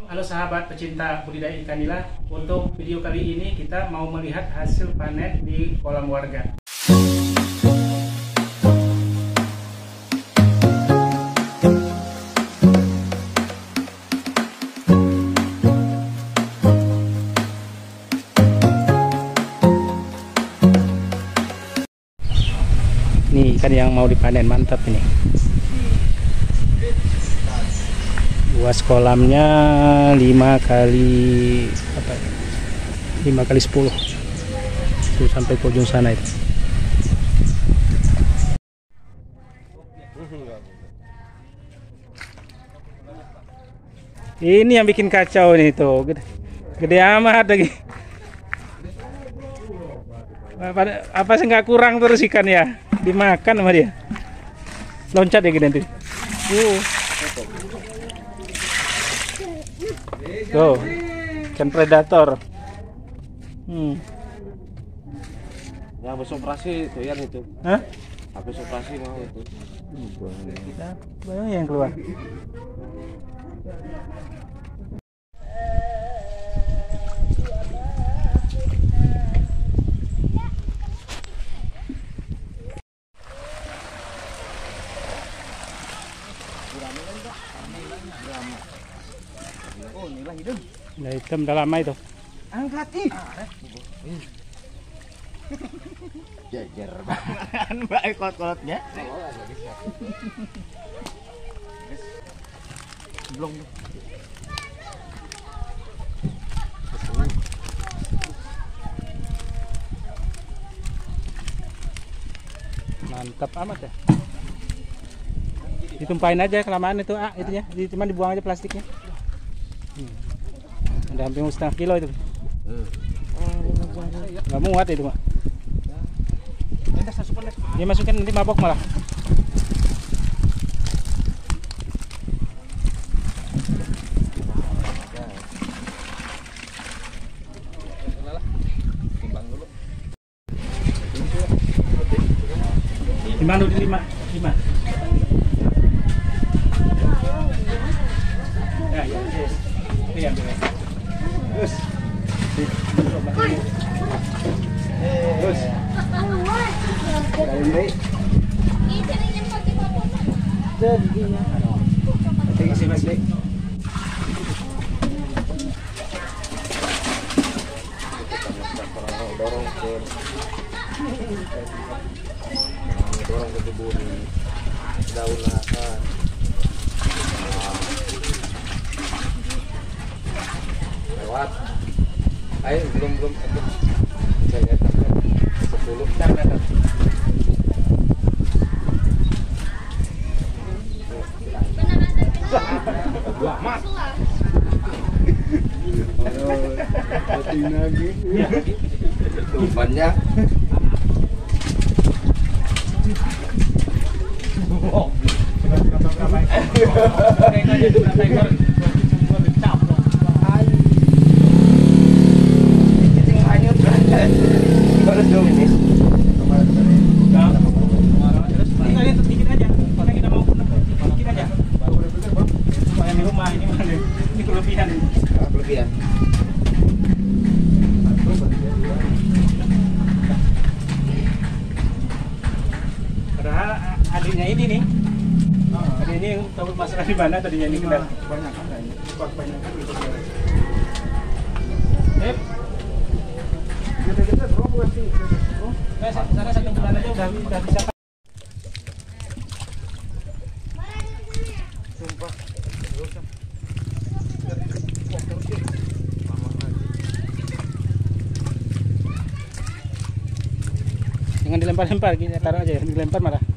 Halo sahabat pecinta budidaya ikan nila. Untuk video kali ini kita mau melihat hasil panen di kolam warga. Ini ikan yang mau dipanen, mantap ini. Luas kolamnya 5 kali 10 tuh, sampai ke ujung sana itu. Ini yang bikin kacau nih tuh, gede amat lagi. Apa sih nggak kurang terus ikan ya, dimakan sama dia. Loncat ya gede nanti. Tuh, ikan predator. Ya habis operasi itu yang itu. Hah? Habis operasi mau itu. Banyak yang keluar. Oh, nila hidung. Nah, hitam udah lama itu. Angkat ih. Jajar banget Mbak kolot-kolotnya. Belum. Mantap amat ya. Ditumpahin aja kelamaan itu, itunya. Cuma dibuang aja plastiknya. Ada hampir 1,5 kilo itu. Nggak muat itu mah. Dia masukin nanti mabok malah. Timbang dulu 5. Ya, yes. Iya, terus. Terus. Dorong ke tubuh daun lakan. Lewat. Ayo belum saya lihat 10 meter. Amat. Lagi. Umpannya. Oh. Kelebihan. Padahal adiknya ini nih. Adik ini tahu masalah di mana tadinya ini kendala. Banyak kan ini. Banyak kan itu. Gede-gede bro buat sih. Sana 1 bulan aja udah bisa. Sumpah. Jangan dilempar-lempar, kita taruh aja, dilempar malah.